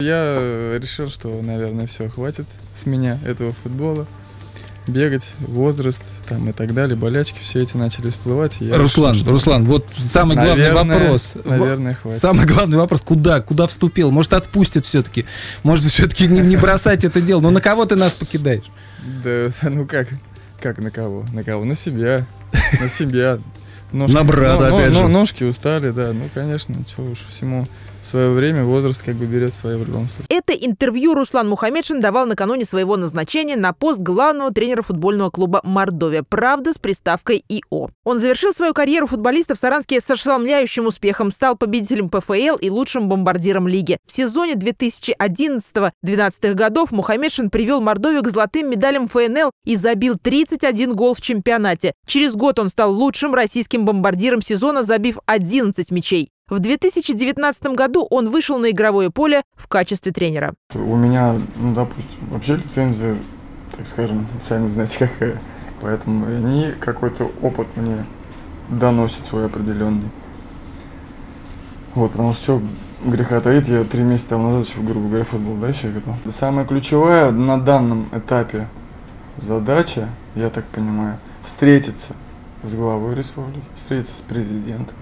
Я решил, что, наверное, все, хватит с меня этого футбола. Бегать, возраст там и так далее, болячки, все эти начали всплывать. Руслан, вот самый главный вопрос. Наверное, хватит. Самый главный вопрос, куда вступил? Может, отпустят все-таки? Может, все-таки не бросать это дело? Ну, на кого ты нас покидаешь? Да, ну как на кого? На кого? На себя. На себя. На брата, опять же. Ножки устали, да. Ну, конечно, чего уж, всему свое время, возраст как бы берет свое в любом случае. Это интервью Руслан Мухаммедшин давал накануне своего назначения на пост главного тренера футбольного клуба «Мордовия». Правда, с приставкой «ИО». Он завершил свою карьеру футболиста в Саранске с ошеломляющим успехом, стал победителем ПФЛ и лучшим бомбардиром лиги. В сезоне 2011-2012 годов Мухаммедшин привел Мордовию к золотым медалям ФНЛ и забил 31 гол в чемпионате. Через год он стал лучшим российским бомбардиром сезона, забив 11 мячей. В 2019 году он вышел на игровое поле в качестве тренера. У меня, допустим, вообще лицензия, так скажем, сами знаете какая. Поэтому они какой-то опыт мне доносят свой определенный. Вот, потому что греха таить, я 3 месяца назад еще в грубо говоря футбол, да, еще играл. Самая ключевая на данном этапе задача, я так понимаю, встретиться с главой республики, встретиться с президентом.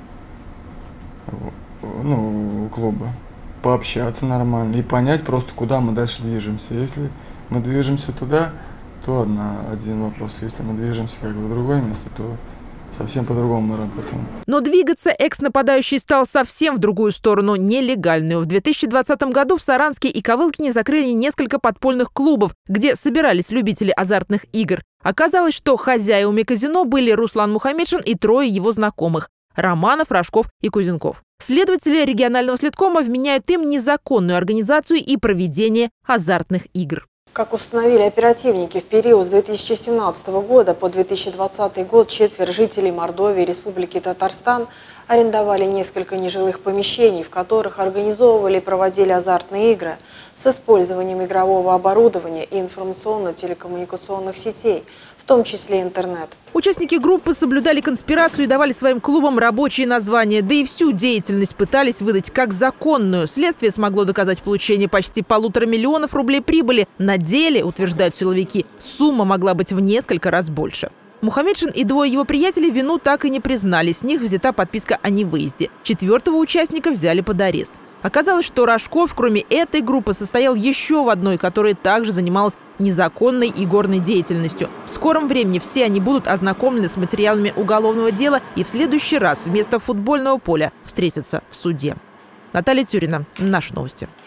Клуба, пообщаться нормально и понять просто, куда мы дальше движемся. Если мы движемся туда, то один вопрос. Если мы движемся в другое место, то совсем по-другому мы работаем. Но двигаться экс-нападающий стал совсем в другую сторону, нелегальную. В 2020 году в Саранске и Ковылкине закрыли несколько подпольных клубов, где собирались любители азартных игр. Оказалось, что хозяевами казино были Руслан Мухаммедшин и 3 его знакомых – Романов, Рожков и Кузенков. Следователи регионального следкома вменяют им незаконную организацию и проведение азартных игр. Как установили оперативники, в период с 2017 года по 2020 год 4 жителей Мордовии и Республики Татарстан арендовали несколько нежилых помещений, в которых организовывали и проводили азартные игры с использованием игрового оборудования и информационно-телекоммуникационных сетей, в том числе интернет. Участники группы соблюдали конспирацию и давали своим клубам рабочие названия, да и всю деятельность пытались выдать как законную. Следствие смогло доказать получение почти 1,5 миллиона рублей прибыли. На деле, утверждают силовики, сумма могла быть в несколько раз больше. Мухаммедшин и 2 его приятелей вину так и не признали. С них взята подписка о невыезде. 4-го участника взяли под арест. Оказалось, что Рожков, кроме этой группы, состоял еще в одной, которая также занималась незаконной игорной деятельностью. В скором времени все они будут ознакомлены с материалами уголовного дела и в следующий раз вместо футбольного поля встретятся в суде. Наталья Тюрина, Наши новости.